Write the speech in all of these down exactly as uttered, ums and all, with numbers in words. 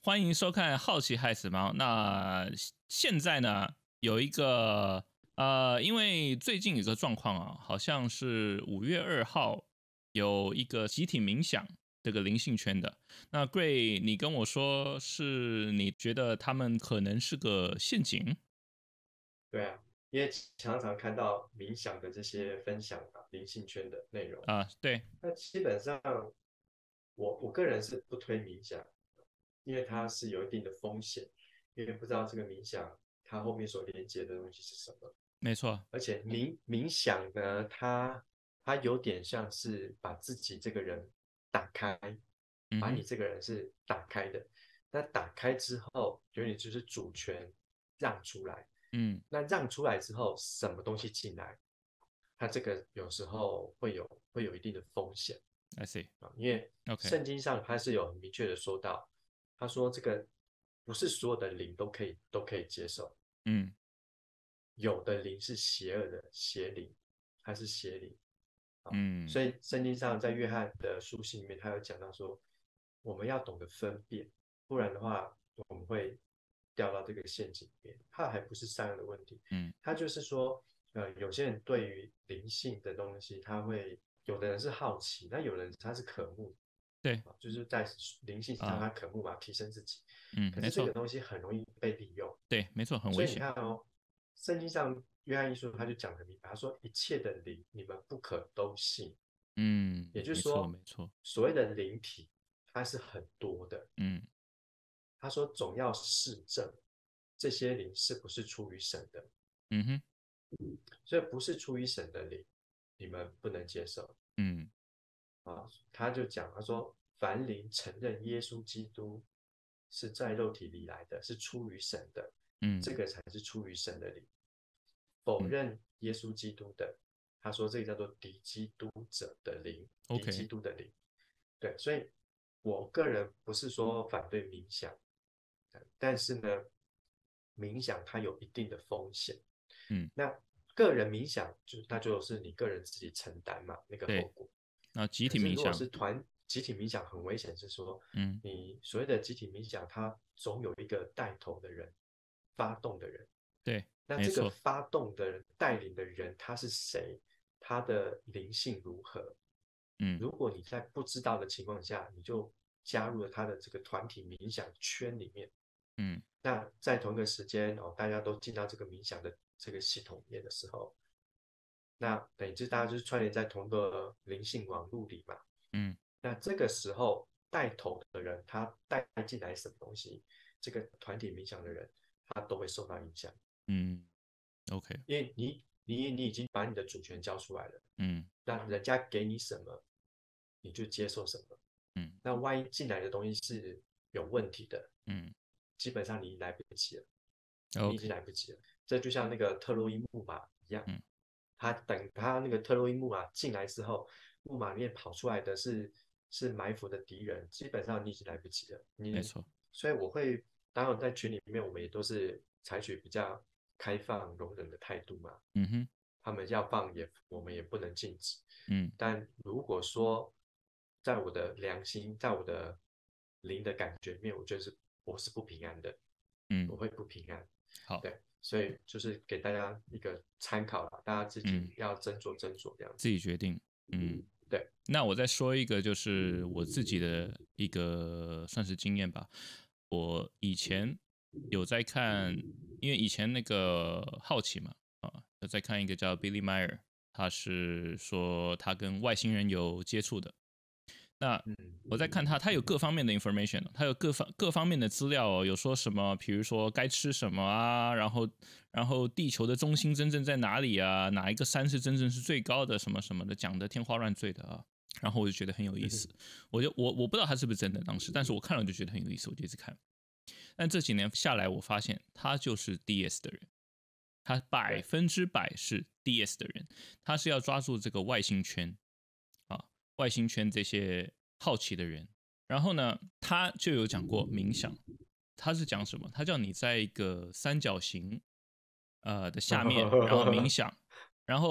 欢迎收看《好奇害死猫》。那现在呢，有一个呃，因为最近有个状况啊，好像是五月二号有一个集体冥想这个灵性圈的。那 Gray， 你跟我说是你觉得他们可能是个陷阱？ 对啊，因为常常看到冥想的这些分享啊，灵性圈的内容， 啊、对， 那基本上我我个人是不推冥想，因为它是有一定的风险，因为不知道这个冥想它后面所连接的东西是什么， 没错， 而且冥冥想呢，它它有点像是把自己这个人打开， 嗯哼， 把你这个人是打开的，那打开之后，有点就是主权让出来。 嗯那让出来之后，什么东西进来，它这个有时候会有会有一定的风险 ，I see，OK， 啊，因为圣经上它是有很明确的说到，他说这个不是所有的灵都可以都可以接受， 嗯有的灵是邪恶的邪灵，它是邪灵啊， 嗯所以圣经上在约翰的书信里面，他有讲到说，我们要懂得分辨，不然的话我们会掉到这个陷阱里面。它还不是善恶的问题， 嗯， 它就是说，呃，有些人对于灵性的东西，他会有的人是好奇，那有人他是渴慕对啊，就是在灵性上他啊， 渴慕嘛，提升自己。 嗯， 可是这个没错， 东西很容易被利用， 对，没错，很所以你危险。 看哦，圣经上约翰一书他就讲得明白，他说一切的灵你们不可都信， 嗯， 也就是没错， 说， 没错， 所谓的灵体它是很多的。 嗯他说总要试证这些灵是不是出于神的， 嗯哼， 所以不是出于神的灵，你们不能接受嗯啊。他就讲，他说凡灵承认耶稣基督是在肉体里来的，是出于神的， 嗯这个才是出于神的灵。否嗯认耶稣基督的，他说这个叫做敌基督者的灵，敌基 ，OK， 督的灵。对，所以我个人不是说反对冥想，但是呢，冥想它有一定的风险。 嗯， 那个人冥想就那就是你个人自己承担嘛，那个后对， 果。 那集可是如果体冥想， 是团集体冥想，很危险，是说嗯， 你所谓的集体冥想，它总有一个带头的人，发动的人。 对， 那这个没错， 发动的人、带领的人他是谁？他的灵性如何？ 嗯如果你在不知道的情况下，你就加入了他的这个团体冥想圈里面， 嗯那在同一个时间哦，大家都进到这个冥想的这个系统里面的时候，那等于就大家就是串联在同一个灵性网络里嘛。 嗯那这个时候带头的人，他带进来什么东西，这个团体冥想的人，他都会受到影响。 嗯，OK， 因为你你你已经把你的主权交出来了， 嗯那人家给你什么，你就接受什么。 嗯那万一进来的东西是有问题的， 嗯基本上你来不及了，你已经 ，OK， 来不及了。这就像那个特洛伊木马一样， 嗯， 他等他那个特洛伊木马进来之后，木马里面跑出来的是是埋伏的敌人，基本上你已经来不及了。你没错， 所以我会，当然在群里面我们也都是采取比较开放容忍的态度嘛。 嗯哼， 他们要放也我们也不能禁止。 嗯但如果说在我的良心，在我的灵的感觉里面，我觉得是我是不平安的，我嗯， 会不平安。 好， 对，所以就是给大家一个参考啦，大家自嗯， 己要斟酌斟酌这样子。 自己决定，嗯。 对， 那我再说一个，就是我自己的一个算是经验吧。我以前有在看，因为以前那个好奇嘛，啊，有在看一个叫 Billy Meyer，他是说他跟外星人有接触的。那嗯我在看他，他有各方面的 information，他有各方各方面的资料哦，有说什么，比如说该吃什么啊，然后然后地球的中心真正在哪里啊，哪一个山是真正是最高的，什么什么的，讲的天花乱坠的啊。然后我就觉得很有意思，我就我我不知道他是不是真的当时，但是我看了就觉得很有意思，我就一直看。但这几年下来，我发现他就是 D S 的人，他百分之百是 D S 的人，他是要抓住这个外星圈啊，外星圈这些好奇的人。然后呢，他就有讲过冥想，他是讲什么？他叫你在一个三角形呃的下面，然后冥想，然后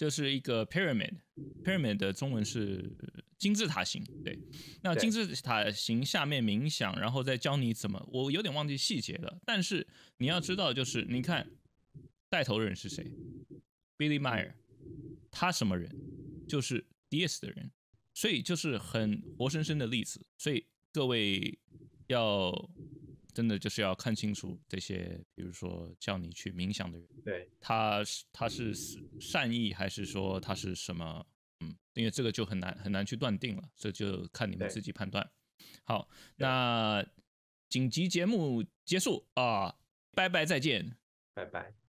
就是一个 pyramid，pyramid 的中文是金字塔形，对。那金字塔形下面冥想，然后再教你怎么，我有点忘记细节了，但是你要知道，就是你看带头人是谁 ，Billy Meyer， 他什么人？就是 D S 的人，所以就是很活生生的例子，所以各位要真的就是要看清楚这些，比如说叫你去冥想的人， 对， 他是他是善意还是说他是什么？嗯，因为这个就很难很难去断定了，这就看你们自己判断。好，那紧急节目结束啊，拜拜，再见， 拜拜。